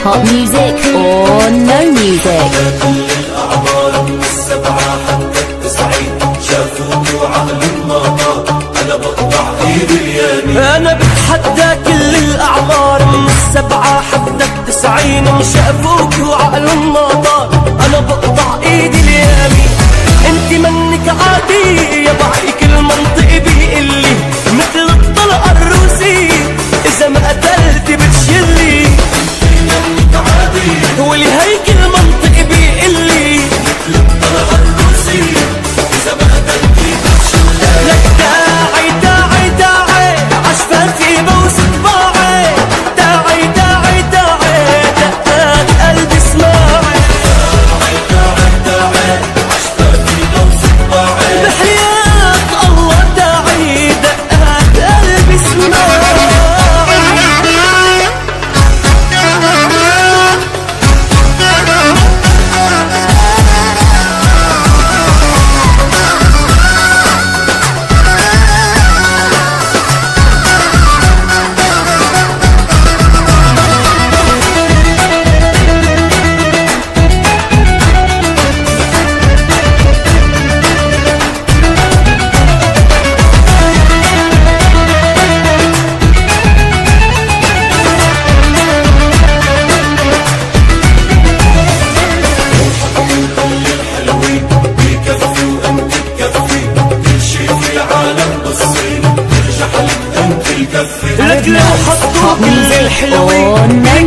Hot music or no music. كل الأعمار من السبعة حتى التسعين شافوك وعقلهم ما طار. أنا بقطع إيدي اليمين. أنا بتحدى كل الأعمار من السبعة حتى التسعين شافوك وعقلهم ما طار. أنا بقطع إيدي اليمين. انت منك عادي يا بعي كل منطق بيقلي مثل الطلقة الروسي إذا ما قتلت بتشلي. منك عادي ولهيك المنطق بيقلي مثل الطلقة الروسي إذا ما قتلت بتشلي. لك داعي داعي داعي عشفاتي بوسط باعي. داعي داعي داعي دقات قلبي اسمعي. داعي داعي عشفاتي بوسط باعي. بحياة الله داعي دقات قلبي اسمعي. لك لو حطوا كل الحلوين